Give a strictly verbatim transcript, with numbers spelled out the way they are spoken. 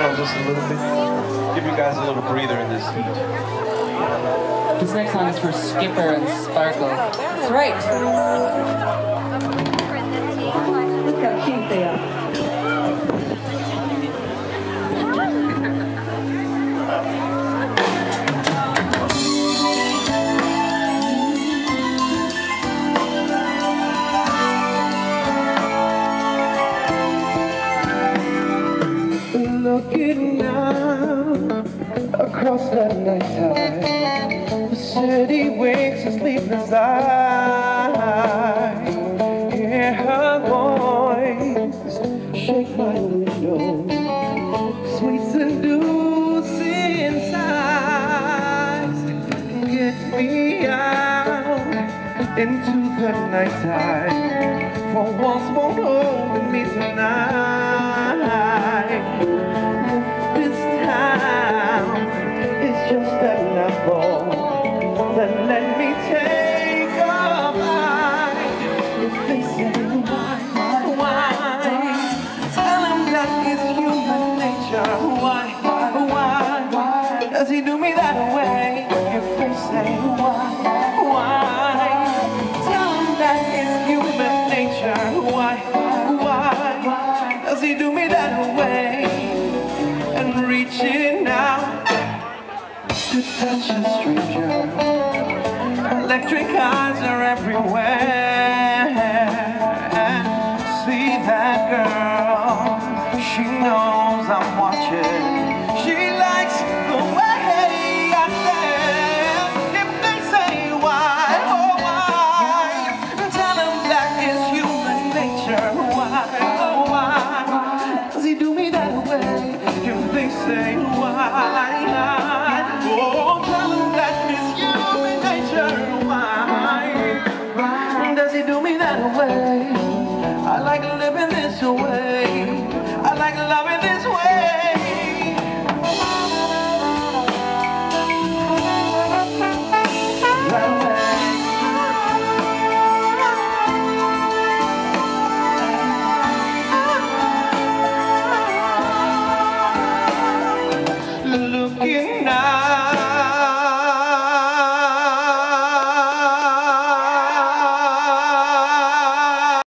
down just a little bit. Give you guys a little breather in this heat. This next song is for Skipper and Sparkle. That's right. Look how cute they are. Looking now across that night time, the city wakes a sleepless eye. Hear her voice shake my window, sweet seducing sighs. Get me out into the nighttime, for once won't hold me tonight. This town is just another, then let me take a bite. If they say why, why, tell him that it's human nature. Why, why, does he do me that way? If they say why, why, tell him that it's human nature. Why, why, does he do me that way? And reaching out to touch a stranger, electric eyes are everywhere. See that girl, she knows I'm watching. She likes the way I dance. If they say why, oh why, tell them that is human nature. Why, oh why, does he do me that way? If they say why, oh tell them that is human nature. Why, does he do me that way? I like living this way.